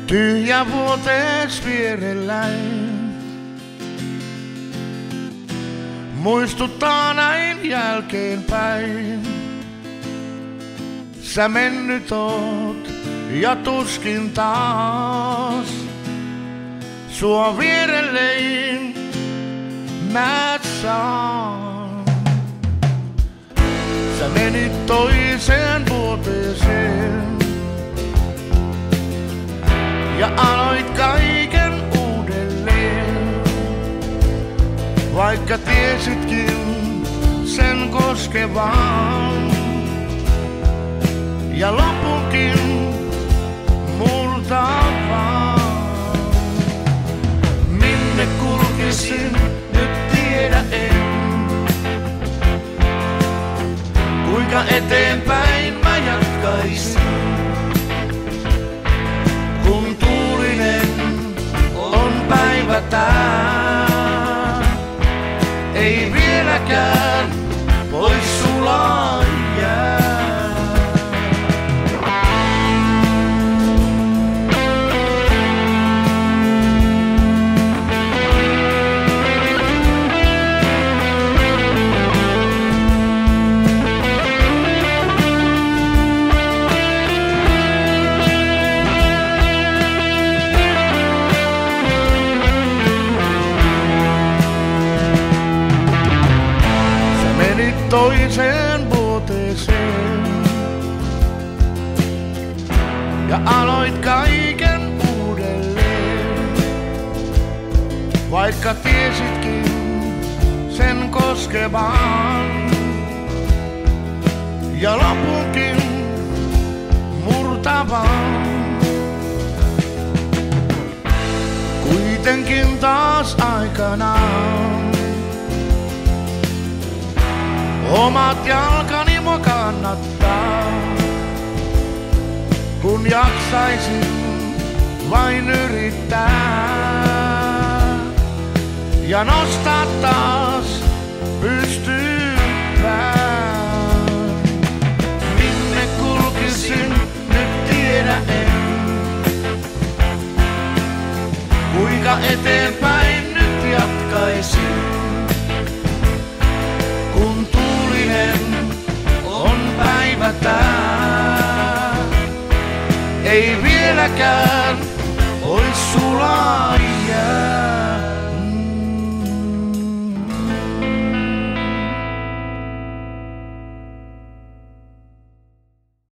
Tyhjä vuotees vierelläin muistuttaa näin jälkeenpäin. Sä mennyt oot ja tuskin taas sua vierellein mä saan. Sä menit toiseen vuoteeseen ja aloit kaiken uudelleen, vaikka tiesitkin sen koskevan. Ja lopunkin murtavan. Minne kulkisin, nyt tiedä en. Kuinka eteenpäin mä jatkaisin, kun tuulinen on päivä tää. Ei vieläkään pois sulaa jää. Toiseen vuoteeseen ja aloit kaiken uudelleen, vaikka tiesitkin sen koskevan. Ja lopunkin murtavan. Kuitenkin taas aikanaan omat jalkani mua kannattaa, kun jaksaisin vain yrittää ja nostaa taas pystyyn pään. Minne kulkisin, nyt tiedä en. Kuinka eteenpäin nyt jatkaisin, kun tuulinen on päivä tää. Ei vieläkään pois sulaa jää.